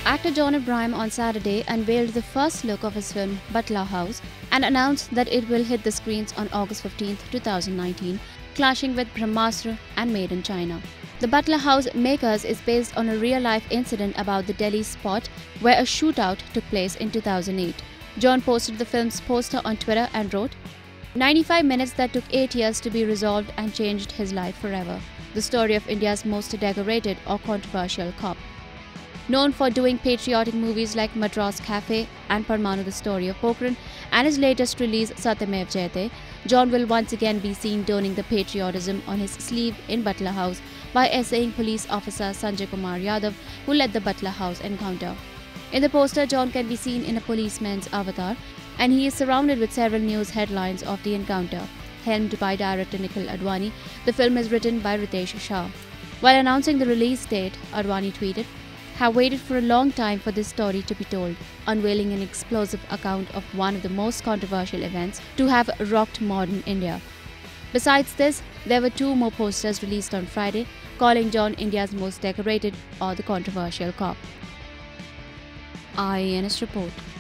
Actor John Abraham on Saturday unveiled the first look of his film Batla House and announced that it will hit the screens on August 15, 2019, clashing with Brahmastra and Made in China. The Batla House Makers is based on a real-life incident about the Delhi spot where a shootout took place in 2008. John posted the film's poster on Twitter and wrote, "95 minutes that took 8 years to be resolved and changed his life forever. The story of India's most decorated or controversial cop." Known for doing patriotic movies like Madras Cafe and Parmanu the Story of Pokhran and his latest release Satyamev Jayate, John will once again be seen donning the patriotism on his sleeve in Batla House by essaying police officer Sanjay Kumar Yadav, who led the Batla House encounter. In the poster, John can be seen in a policeman's avatar, and he is surrounded with several news headlines of the encounter. Helmed by director Nikhil Advani, the film is written by Ritesh Shah. While announcing the release date, Advani tweeted, "Have waited for a long time for this story to be told," unveiling an explosive account of one of the most controversial events to have rocked modern India. Besides this, there were 2 more posters released on Friday, calling John India's most decorated or the controversial cop. IANS report.